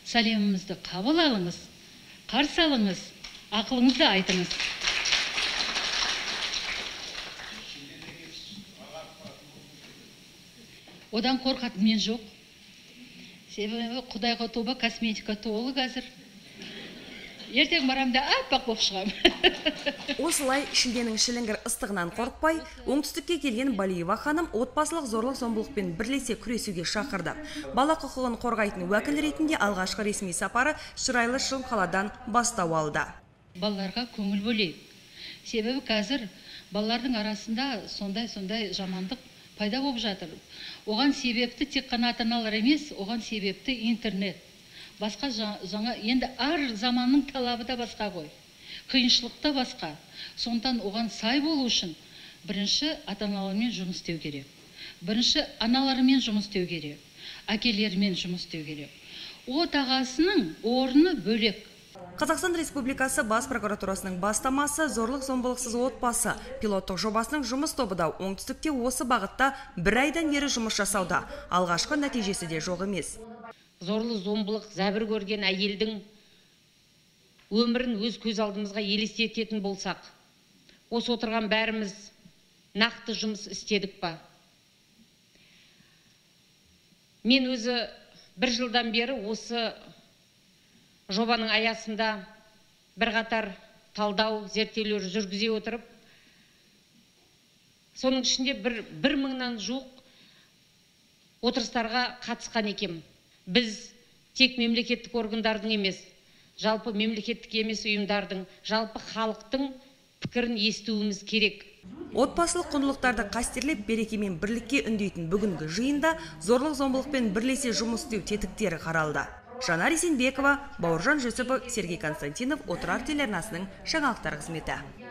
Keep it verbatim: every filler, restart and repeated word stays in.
сәлемімізді қабыл алыңыз, қарсы алыңыз, ақылыңызды айтыңыз. Одан қорқатын мен жоқ. Себебі Құдайға тоба косметика толы қазір. Ертең барамда аппақ болып шығам. Осылай шілденің шіліңгір ыстығынан қорықпай, оңтүстікке келген Балиева ханым отбасылық зорлық-зомбылықпен бірлесе күресуге шақырды. Бала құқығын қорғайтын уәкіл ретінде алғашқы ресми сапары Шырайлы Шымқаладан бастау алды. Балаларға көңіл бөлейік. Себебі қазір балалардың арасында сондай-сондай жамандық пайда болып жатыр. Оған себепті тек қана ата-аналар емес, оған себепті интернет. Басқа жаңа, енді ар заманның талабы да басқа ғой. Қиыншылықта басқа. Сондықтан оған сай болу үшін бірінші ата-аналармен жұмыс істеу керек. Бірінші аналармен жұмыс істеу керек. Әкелермен жұмыс істеу керек. Отағасының орны бөлек. Қазақстан Республикасы Бас прокуратурасының бастамасы зорлық-зомбылықсыз отбасы пилоттық жобасының жұмыс тобы да оңтүстікте осы бағытта бір айдан бері жұмыс жасауда. Алғашқы нәтижесі де жоқ емес. Зорлық-зомбылық зәбір көрген әйелдің өмірін өз көз алдымызға елестететін болсақ, осы отырған бәріміз нақты жұмыс істедік па? Мен өзі бір жылдан бері осы жобаның аясында бір қатар талдау, зерттеулер жүргізе отырып, соның ішінде бір, бір мыңнан жуық отырыстарға қатысқан екем. Біз тек мемлекеттік органдардың емес, жалпы мемлекеттік емес ұйымдардың, жалпы халықтың пікірін естуіміз керек. Отбасылық құндылықтарды қастерлеп, береке мен бірлікке үндейтін бүгінгі жиында зорлық-зомбылықпен бірлесе жұмыс істеу тетіктері қаралды. Жанар Есенбекова, Бауыржан Жүсіпов, Сергей Константинов, Отырар телеарнасының жаңалықтар қызметі.